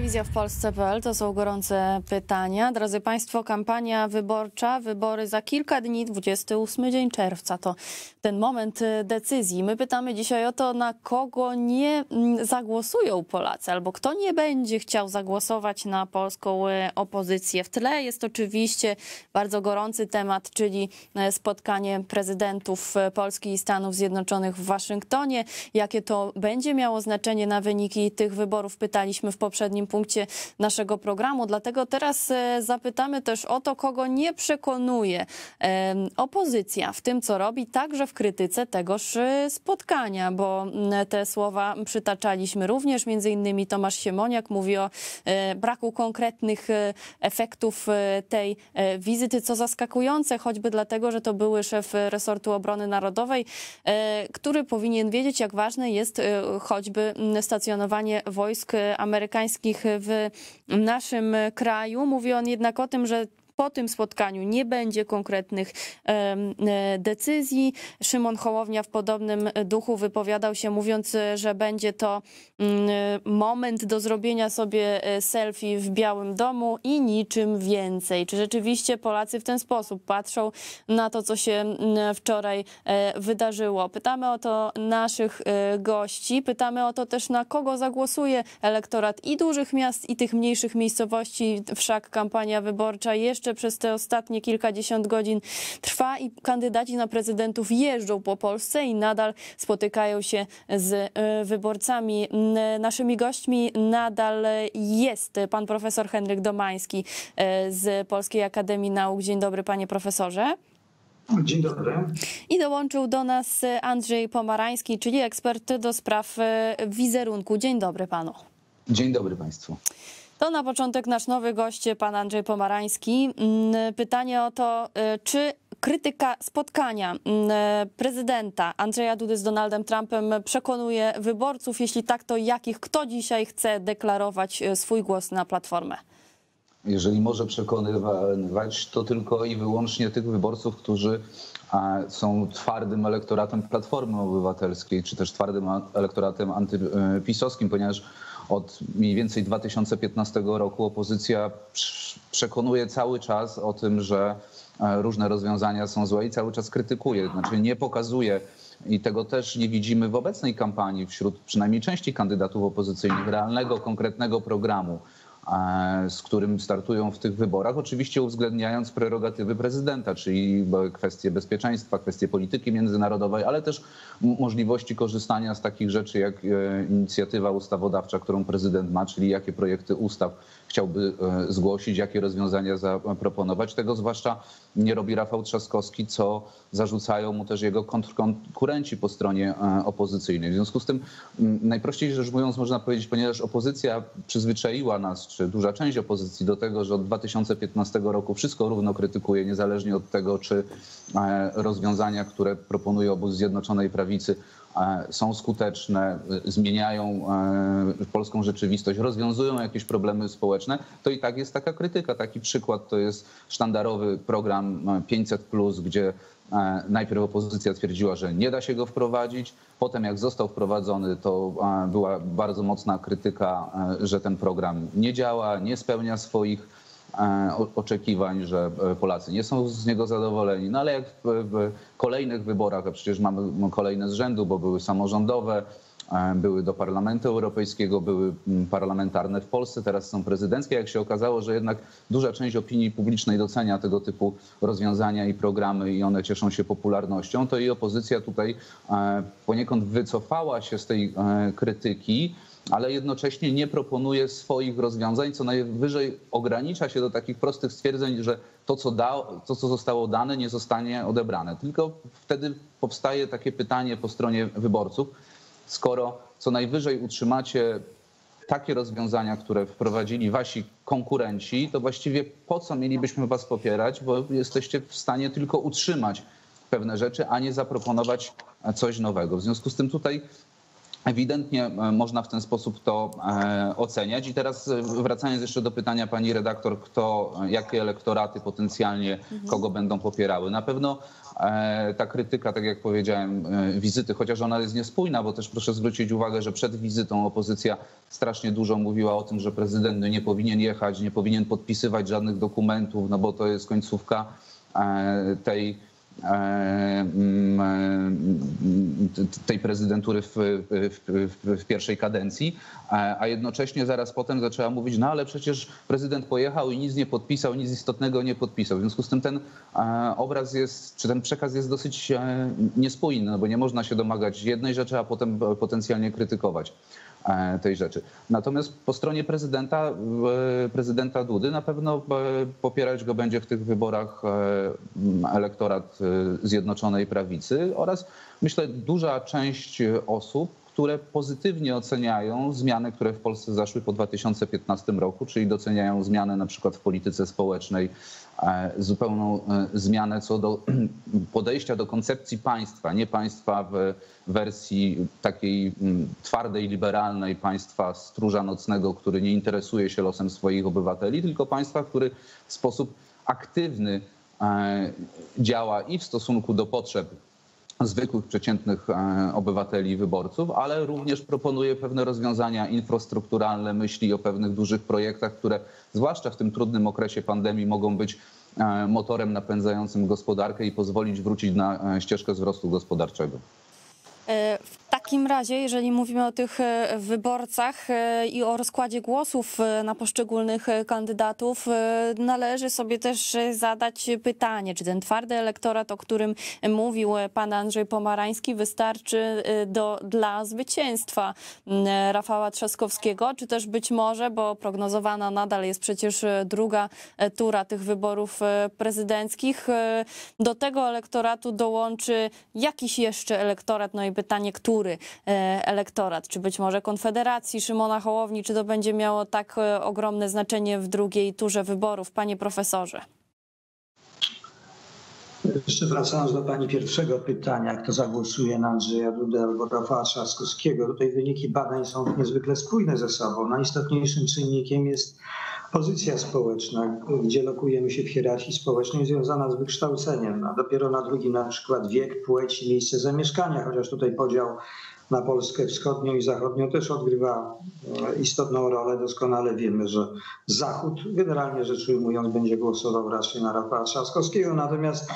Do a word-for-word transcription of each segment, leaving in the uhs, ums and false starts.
Telewizja w Polsce kropka pe el to są gorące pytania. Drodzy Państwo, kampania wyborcza, wybory za kilka dni, dwudziesty ósmy dzień czerwca to ten moment decyzji. My pytamy dzisiaj o to, na kogo nie zagłosują Polacy, albo kto nie będzie chciał zagłosować na polską opozycję. W tle jest oczywiście bardzo gorący temat, czyli spotkanie prezydentów Polski i Stanów Zjednoczonych w Waszyngtonie. Jakie to będzie miało znaczenie na wyniki tych wyborów, pytaliśmy w poprzednim punkcie naszego programu. Dlatego teraz zapytamy też o to, kogo nie przekonuje opozycja w tym, co robi, także w krytyce tegoż spotkania, bo te słowa przytaczaliśmy również. Między innymi Tomasz Siemoniak mówi o braku konkretnych efektów tej wizyty, co zaskakujące, choćby dlatego, że to były szef resortu obrony narodowej, który powinien wiedzieć, jak ważne jest choćby stacjonowanie wojsk amerykańskich w naszym kraju. Mówi on jednak o tym, że po tym spotkaniu nie będzie konkretnych decyzji. Szymon Hołownia w podobnym duchu wypowiadał się, mówiąc, że będzie to moment do zrobienia sobie selfie w Białym Domu i niczym więcej. Czy rzeczywiście Polacy w ten sposób patrzą na to, co się wczoraj wydarzyło? Pytamy o to naszych gości. Pytamy o to też, na kogo zagłosuje elektorat i dużych miast, i tych mniejszych miejscowości. Wszak kampania wyborcza jeszcze przez te ostatnie kilkadziesiąt godzin trwa i kandydaci na prezydentów jeżdżą po Polsce i nadal spotykają się z wyborcami. Naszymi gośćmi nadal jest pan profesor Henryk Domański z Polskiej Akademii Nauk. Dzień dobry, panie profesorze. Dzień dobry. I dołączył do nas Andrzej Pomarański, czyli ekspert do spraw wizerunku. Dzień dobry panu. Dzień dobry państwu. To na początek nasz nowy gość, pan Andrzej Pomarański. Pytanie o to, czy krytyka spotkania prezydenta Andrzeja Dudy z Donaldem Trumpem przekonuje wyborców? Jeśli tak, to jakich? Kto dzisiaj chce deklarować swój głos na Platformę? Jeżeli może przekonywać, to tylko i wyłącznie tych wyborców, którzy są twardym elektoratem Platformy Obywatelskiej, czy też twardym elektoratem antypisowskim, ponieważ od mniej więcej dwa tysiące piętnastego roku opozycja przekonuje cały czas o tym, że różne rozwiązania są złe i cały czas krytykuje, znaczy nie pokazuje, i tego też nie widzimy w obecnej kampanii wśród przynajmniej części kandydatów opozycyjnych, realnego, konkretnego programu, z którym startują w tych wyborach, oczywiście uwzględniając prerogatywy prezydenta, czyli kwestie bezpieczeństwa, kwestie polityki międzynarodowej, ale też możliwości korzystania z takich rzeczy jak inicjatywa ustawodawcza, którą prezydent ma, czyli jakie projekty ustaw chciałby zgłosić, jakie rozwiązania zaproponować. Tego zwłaszcza nie robi Rafał Trzaskowski, co zarzucają mu też jego konkurenci po stronie opozycyjnej. W związku z tym, najprościej rzecz mówiąc, można powiedzieć, ponieważ opozycja przyzwyczaiła nas, czy duża część opozycji, do tego, że od dwa tysiące piętnastego roku wszystko równo krytykuje, niezależnie od tego, czy rozwiązania, które proponuje obóz Zjednoczonej Prawicy, są skuteczne, zmieniają polską rzeczywistość, rozwiązują jakieś problemy społeczne, to i tak jest taka krytyka. Taki przykład to jest sztandarowy program pięćset plus, gdzie najpierw opozycja twierdziła, że nie da się go wprowadzić. Potem jak został wprowadzony, to była bardzo mocna krytyka, że ten program nie działa, nie spełnia swoich oczekiwań, że Polacy nie są z niego zadowoleni. No ale jak w kolejnych wyborach, a przecież mamy kolejne z rzędu, bo były samorządowe, były do Parlamentu Europejskiego, były parlamentarne w Polsce, teraz są prezydenckie. Jak się okazało, że jednak duża część opinii publicznej docenia tego typu rozwiązania i programy i one cieszą się popularnością, to i opozycja tutaj poniekąd wycofała się z tej krytyki, ale jednocześnie nie proponuje swoich rozwiązań, co najwyżej ogranicza się do takich prostych stwierdzeń, że to, co, da, to, co zostało dane, nie zostanie odebrane. Tylko wtedy powstaje takie pytanie po stronie wyborców, skoro co najwyżej utrzymacie takie rozwiązania, które wprowadzili wasi konkurenci, to właściwie po co mielibyśmy was popierać, bo jesteście w stanie tylko utrzymać pewne rzeczy, a nie zaproponować coś nowego. W związku z tym tutaj Ewidentnie można w ten sposób to oceniać. I teraz wracając jeszcze do pytania pani redaktor, kto, jakie elektoraty potencjalnie kogo będą popierały. Na pewno ta krytyka, tak jak powiedziałem, wizyty, chociaż ona jest niespójna, bo też proszę zwrócić uwagę, że przed wizytą opozycja strasznie dużo mówiła o tym, że prezydent nie powinien jechać, nie powinien podpisywać żadnych dokumentów, no bo to jest końcówka tej tej prezydentury w, w, w pierwszej kadencji, a jednocześnie zaraz potem zaczęła mówić, no ale przecież prezydent pojechał i nic nie podpisał, nic istotnego nie podpisał. W związku z tym ten obraz jest, czy ten przekaz jest dosyć niespójny, no bo nie można się domagać jednej rzeczy, a potem potencjalnie krytykować tej rzeczy. Natomiast po stronie prezydenta, prezydenta Dudy na pewno popierać go będzie w tych wyborach elektorat Zjednoczonej Prawicy oraz myślę duża część osób, które pozytywnie oceniają zmiany, które w Polsce zaszły po dwa tysiące piętnastym roku, czyli doceniają zmianę na przykład w polityce społecznej, zupełną zmianę co do podejścia do koncepcji państwa, nie państwa w wersji takiej twardej, liberalnej, państwa stróża nocnego, który nie interesuje się losem swoich obywateli, tylko państwa, który w sposób aktywny działa i w stosunku do potrzeb zwykłych, przeciętnych obywateli i wyborców, ale również proponuje pewne rozwiązania infrastrukturalne, myśli o pewnych dużych projektach, które zwłaszcza w tym trudnym okresie pandemii mogą być motorem napędzającym gospodarkę i pozwolić wrócić na ścieżkę wzrostu gospodarczego. W takim razie, jeżeli mówimy o tych wyborcach i o rozkładzie głosów na poszczególnych kandydatów, należy sobie też zadać pytanie, czy ten twardy elektorat, o którym mówił pan Andrzej Pomarański, wystarczy do, dla zwycięstwa Rafała Trzaskowskiego, czy też być może, bo prognozowana nadal jest przecież druga tura tych wyborów prezydenckich, do tego elektoratu dołączy jakiś jeszcze elektorat, no i pytanie, który elektorat, czy być może Konfederacji, Szymona Hołowni, czy to będzie miało tak ogromne znaczenie w drugiej turze wyborów, panie profesorze? Jeszcze wracając do pani pierwszego pytania, kto zagłosuje na Andrzeja Dudę albo Rafała Trzaskowskiego, tutaj wyniki badań są niezwykle spójne ze sobą. Najistotniejszym czynnikiem jest pozycja społeczna, gdzie lokujemy się w hierarchii społecznej związana z wykształceniem, a dopiero na drugim na przykład wiek, płeć i miejsce zamieszkania, chociaż tutaj podział na Polskę wschodnią i zachodnią też odgrywa istotną rolę. Doskonale wiemy, że Zachód, generalnie rzecz ujmując, będzie głosował raczej na Rafała Trzaskowskiego, natomiast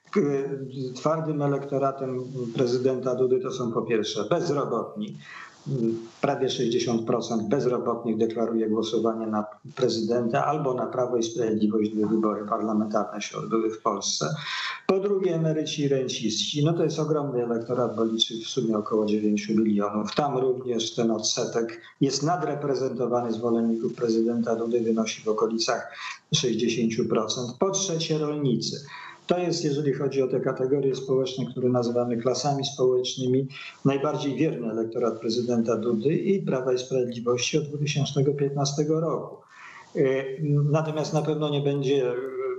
twardym elektoratem prezydenta Dudy to są po pierwsze bezrobotni. Prawie sześćdziesiąt procent bezrobotnych deklaruje głosowanie na prezydenta albo na Prawo i Sprawiedliwość, gdy wybory parlamentarne się odbyły w Polsce. Po drugie emeryci i renciści. No to jest ogromny elektorat, bo liczy w sumie około dziewięć milionów. Tam również ten odsetek jest nadreprezentowany, zwolenników prezydenta Dudy wynosi w okolicach sześćdziesiąt procent. Po trzecie rolnicy. To jest, jeżeli chodzi o te kategorie społeczne, które nazywamy klasami społecznymi, najbardziej wierny elektorat prezydenta Dudy i Prawa i Sprawiedliwości od dwa tysiące piętnastego roku. Natomiast na pewno nie będzie,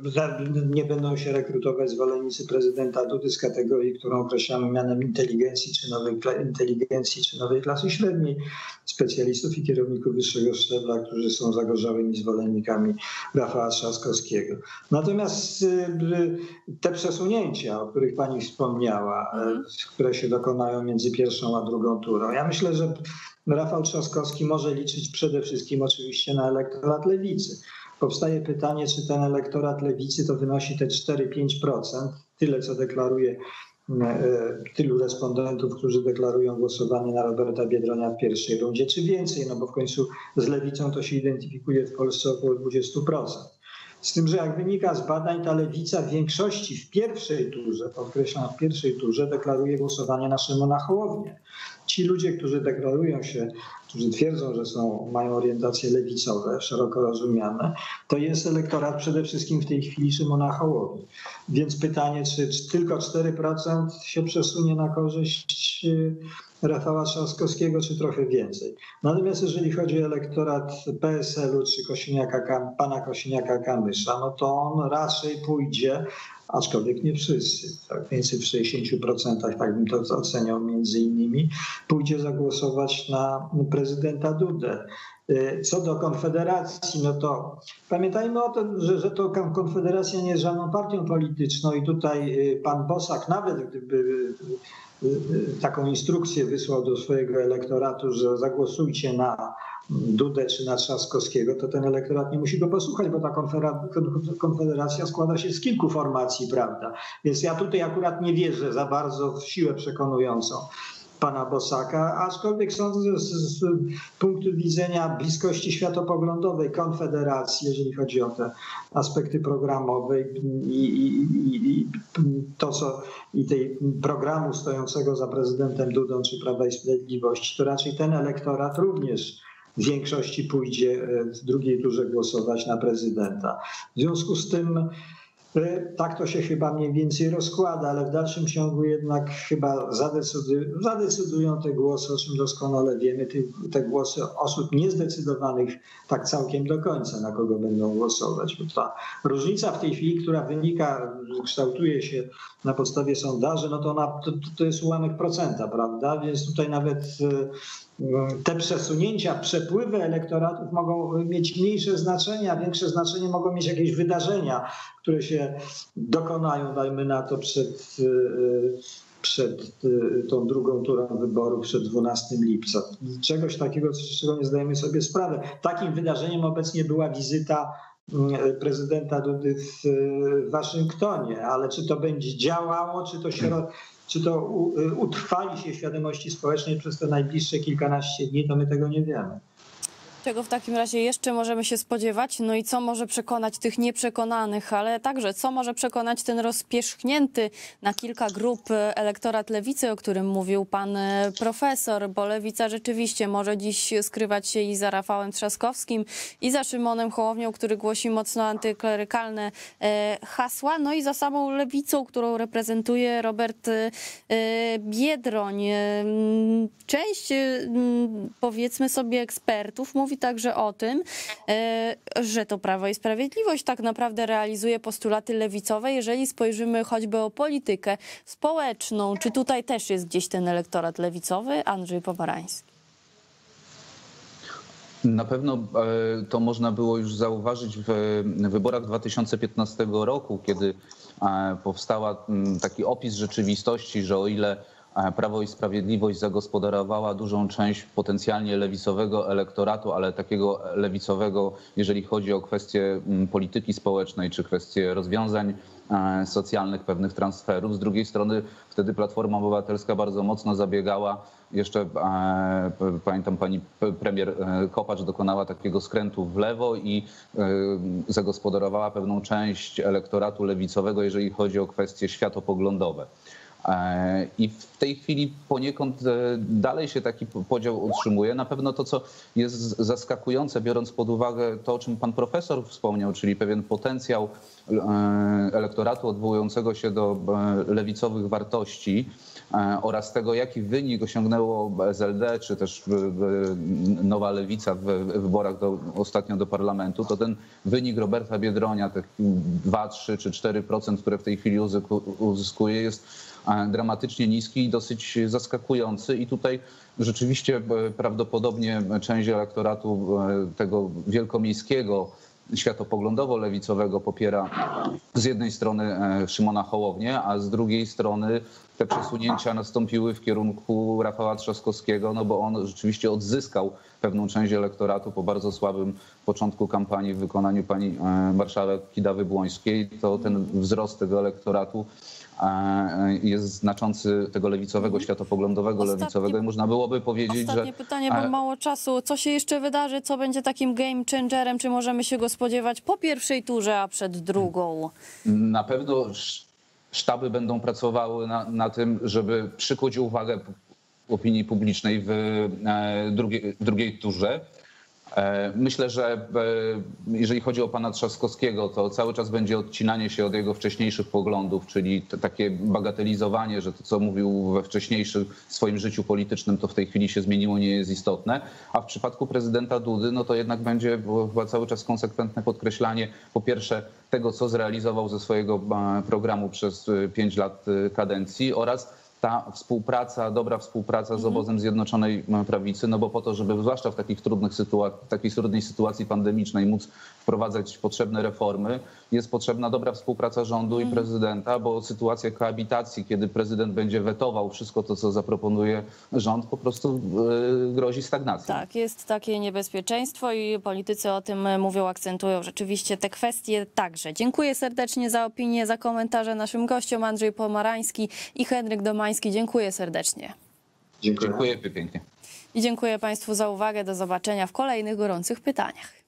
nie będą się rekrutować zwolennicy prezydenta Dudy z kategorii, którą określamy mianem inteligencji czy nowej, inteligencji czy nowej klasy średniej, specjalistów i kierowników wyższego szczebla, którzy są zagorzałymi zwolennikami Rafała Trzaskowskiego. Natomiast te przesunięcia, o których pani wspomniała, mm. które się dokonają między pierwszą a drugą turą, ja myślę, że Rafał Trzaskowski może liczyć przede wszystkim oczywiście na elektorat lewicy. Powstaje pytanie, czy ten elektorat lewicy to wynosi te cztery pięć procent, tyle co deklaruje tylu respondentów, którzy deklarują głosowanie na Roberta Biedronia w pierwszej rundzie, czy więcej, no bo w końcu z lewicą to się identyfikuje w Polsce około dwadzieścia procent. Z tym, że jak wynika z badań, ta lewica w większości w pierwszej turze, podkreślam w pierwszej turze, deklaruje głosowanie na Szymona Hołownię. Ci ludzie, którzy deklarują się, którzy twierdzą, że są, mają orientacje lewicowe, szeroko rozumiane, to jest elektorat przede wszystkim w tej chwili Szymona Hołowni. Więc pytanie, czy, czy tylko cztery procent się przesunie na korzyść Rafała Trzaskowskiego, czy trochę więcej. Natomiast jeżeli chodzi o elektorat P S L u czy Kosiniaka, pana Kosiniaka-Kamysza, no to on raczej pójdzie aczkolwiek nie wszyscy. Tak więcej w sześćdziesięciu procentach, tak bym to oceniał między innymi, pójdzie zagłosować na prezydenta Dudę. Co do Konfederacji, no to pamiętajmy o tym, że, że to Konfederacja nie jest żadną partią polityczną i tutaj pan Bosak, nawet gdyby taką instrukcję wysłał do swojego elektoratu, że zagłosujcie na Dudę czy na Trzaskowskiego, to ten elektorat nie musi go posłuchać, bo ta Konfederacja składa się z kilku formacji, prawda? Więc ja tutaj akurat nie wierzę za bardzo w siłę przekonującą pana Bosaka, aczkolwiek sądzę, że z, z punktu widzenia bliskości światopoglądowej Konfederacji, jeżeli chodzi o te aspekty programowe i, i, i, i to, co i tej programu stojącego za prezydentem Dudą czy Prawa i Sprawiedliwości, to raczej ten elektorat również w większości pójdzie w drugiej turze głosować na prezydenta. W związku z tym tak to się chyba mniej więcej rozkłada, ale w dalszym ciągu jednak chyba zadecydują, zadecydują te głosy, o czym doskonale wiemy, te, te głosy osób niezdecydowanych tak całkiem do końca, na kogo będą głosować. Bo ta różnica w tej chwili, która wynika, kształtuje się na podstawie sondaży, no to, ona, to, to jest ułamek procenta, prawda? Więc tutaj nawet te przesunięcia, przepływy elektoratów mogą mieć mniejsze znaczenie, a większe znaczenie mogą mieć jakieś wydarzenia, które się dokonają, dajmy na to, przed, przed tą drugą turą wyborów, przed dwunastego lipca. Czegoś takiego, z czego nie zdajemy sobie sprawy. Takim wydarzeniem obecnie była wizyta prezydenta Dudy w Waszyngtonie, ale czy to będzie działało, czy to się... Czy to utrwali się w świadomości społecznej przez te najbliższe kilkanaście dni, to my tego nie wiemy. Czego w takim razie jeszcze możemy się spodziewać? No i co może przekonać tych nieprzekonanych, ale także co może przekonać ten rozpierzchnięty na kilka grup elektorat lewicy, o którym mówił pan profesor, bo lewica rzeczywiście może dziś skrywać się i za Rafałem Trzaskowskim, i za Szymonem Hołownią, który głosi mocno antyklerykalne hasła, no i za samą lewicą, którą reprezentuje Robert Biedroń. Część, powiedzmy sobie, ekspertów mówi także o tym, że to Prawo i Sprawiedliwość tak naprawdę realizuje postulaty lewicowe, jeżeli spojrzymy choćby o politykę społeczną. Czy tutaj też jest gdzieś ten elektorat lewicowy? Andrzej Pobarański. Na pewno to można było już zauważyć w wyborach dwa tysiące piętnastego roku, kiedy powstał taki opis rzeczywistości, że o ile Prawo i Sprawiedliwość zagospodarowała dużą część potencjalnie lewicowego elektoratu, ale takiego lewicowego, jeżeli chodzi o kwestie polityki społecznej czy kwestie rozwiązań socjalnych, pewnych transferów. Z drugiej strony wtedy Platforma Obywatelska bardzo mocno zabiegała, jeszcze pamiętam, pani premier Kopacz dokonała takiego skrętu w lewo i zagospodarowała pewną część elektoratu lewicowego, jeżeli chodzi o kwestie światopoglądowe. I w tej chwili poniekąd dalej się taki podział utrzymuje. Na pewno to, co jest zaskakujące, biorąc pod uwagę to, o czym pan profesor wspomniał, czyli pewien potencjał elektoratu odwołującego się do lewicowych wartości oraz tego, jaki wynik osiągnęło S L D, czy też Nowa Lewica w wyborach do, ostatnio do parlamentu, to ten wynik Roberta Biedronia, te dwa, trzy czy cztery procent, które w tej chwili uzyskuje, jest dramatycznie niski i dosyć zaskakujący. I tutaj rzeczywiście prawdopodobnie część elektoratu tego wielkomiejskiego, światopoglądowo-lewicowego popiera z jednej strony Szymona Hołownię, a z drugiej strony te przesunięcia nastąpiły w kierunku Rafała Trzaskowskiego, no bo on rzeczywiście odzyskał pewną część elektoratu po bardzo słabym początku kampanii w wykonaniu pani marszałek Kidawy-Błońskiej. To ten wzrost tego elektoratu jest znaczący, tego lewicowego, światopoglądowego, ostatnie, lewicowego i można byłoby powiedzieć, ostatnie że... Ostatnie pytanie, bo mało czasu. Co się jeszcze wydarzy? Co będzie takim game changerem? Czy możemy się go spodziewać po pierwszej turze, a przed drugą? Na pewno sztaby będą pracowały na, na tym, żeby przykuć uwagę opinii publicznej w drugiej, drugiej turze. Myślę, że jeżeli chodzi o pana Trzaskowskiego, to cały czas będzie odcinanie się od jego wcześniejszych poglądów, czyli takie bagatelizowanie, że to, co mówił we wcześniejszym swoim życiu politycznym, to w tej chwili się zmieniło, nie jest istotne. A w przypadku prezydenta Dudy, no to jednak będzie chyba cały czas konsekwentne podkreślanie, po pierwsze, tego, co zrealizował ze swojego programu przez pięć lat kadencji oraz ta współpraca, dobra współpraca z obozem Zjednoczonej Prawicy, no bo po to, żeby zwłaszcza w takich trudnych sytuacjach, takiej trudnej sytuacji pandemicznej móc wprowadzać potrzebne reformy, jest potrzebna dobra współpraca rządu i prezydenta, bo sytuacja koabitacji, kiedy prezydent będzie wetował wszystko to, co zaproponuje rząd, po prostu yy, grozi stagnacją. Tak, jest takie niebezpieczeństwo i politycy o tym mówią, akcentują rzeczywiście te kwestie także. Dziękuję serdecznie za opinię, za komentarze naszym gościom. Andrzej Pomarański i Henryk Domański. Dziękuję serdecznie. Dziękuję, Dziękuję pięknie. I dziękuję Państwu za uwagę. Do zobaczenia w kolejnych gorących pytaniach.